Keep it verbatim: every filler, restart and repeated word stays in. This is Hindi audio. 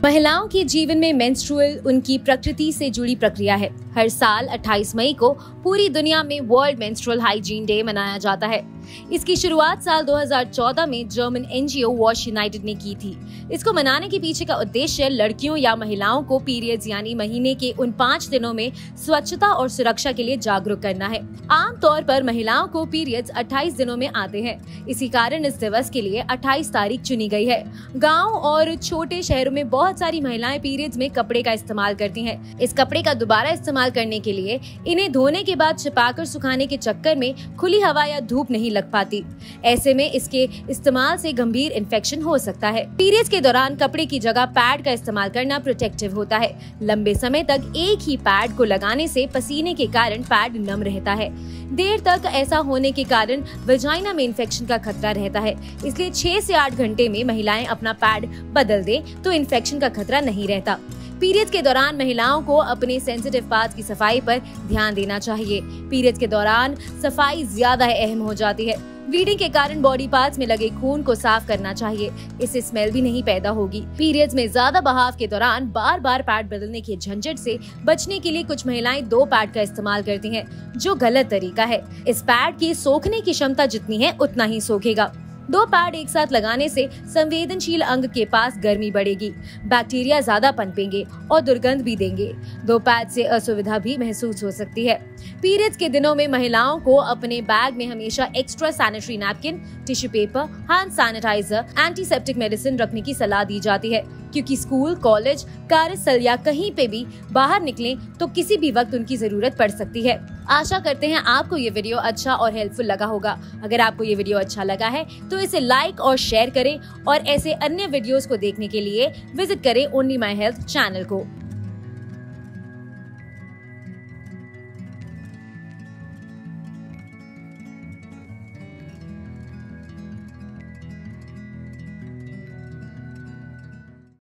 महिलाओं के जीवन में मेंस्ट्रुअल उनकी प्रकृति से जुड़ी प्रक्रिया है। हर साल अट्ठाईस मई को पूरी दुनिया में वर्ल्ड मेंस्ट्रुअल हाइजीन डे मनाया जाता है। इसकी शुरुआत साल दो हज़ार चौदह में जर्मन एनजीओ वॉश यूनाइटेड ने की थी। इसको मनाने के पीछे का उद्देश्य लड़कियों या महिलाओं को पीरियड्स यानी महीने के उन पाँच दिनों में स्वच्छता और सुरक्षा के लिए जागरूक करना है। आमतौर पर महिलाओं को पीरियड्स अट्ठाईस दिनों में आते हैं। इसी कारण इस दिवस के लिए अट्ठाईस तारीख चुनी गई है। गाँव और छोटे शहरों में बहुत सारी महिलाएं पीरियड्स में कपड़े का इस्तेमाल करती हैं। इस कपड़े का दोबारा इस्तेमाल करने के लिए इन्हें धोने के बाद छिपाकर सुखाने के चक्कर में खुली हवा या धूप नहीं लग पाती। ऐसे में इसके इस्तेमाल से गंभीर इन्फेक्शन हो सकता है। पीरियड्स के दौरान कपड़े की जगह पैड का इस्तेमाल करना प्रोटेक्टिव होता है। लंबे समय तक एक ही पैड को लगाने से पसीने के कारण पैड नम रहता है। देर तक ऐसा होने के कारण वजाइना में इन्फेक्शन का खतरा रहता है। इसलिए छह से आठ घंटे में महिलाएं अपना पैड बदल दें तो इन्फेक्शन का खतरा नहीं रहता। पीरियड्स के दौरान महिलाओं को अपने सेंसिटिव पार्ट्स की सफाई पर ध्यान देना चाहिए। पीरियड्स के दौरान सफाई ज्यादा अहम हो जाती है। ब्लीडिंग के कारण बॉडी पार्ट्स में लगे खून को साफ करना चाहिए। इससे स्मेल भी नहीं पैदा होगी। पीरियड्स में ज्यादा बहाव के दौरान बार बार पैड बदलने के झंझट से बचने के लिए कुछ महिलाएं दो पैड का इस्तेमाल करती हैं, जो गलत तरीका है। इस पैड की सोखने की क्षमता जितनी है उतना ही सोखेगा। दो पैड एक साथ लगाने से संवेदनशील अंग के पास गर्मी बढ़ेगी, बैक्टीरिया ज्यादा पनपेंगे और दुर्गंध भी देंगे। दो पैड से असुविधा भी महसूस हो सकती है। पीरियड्स के दिनों में महिलाओं को अपने बैग में हमेशा extra sanitary napkin, tissue paper, hand sanitiser, antiseptic medicine रखने की सलाह दी जाती है, क्योंकि स्कूल, कॉलेज, कार्यस्थल या कहीं पे भी बाहर निकलें तो किसी भी वक्त उनकी जरूरत पड़ सकती है। आशा करते हैं आपको ये वीडियो अच्छा और हेल्पफुल लगा होगा। अगर आपको ये वीडियो अच्छा लगा है तो इसे लाइक और शेयर करें और ऐसे अन्य वीडियोस को देखने के लिए विजिट करें ओनली माय हेल्थ चैनल को।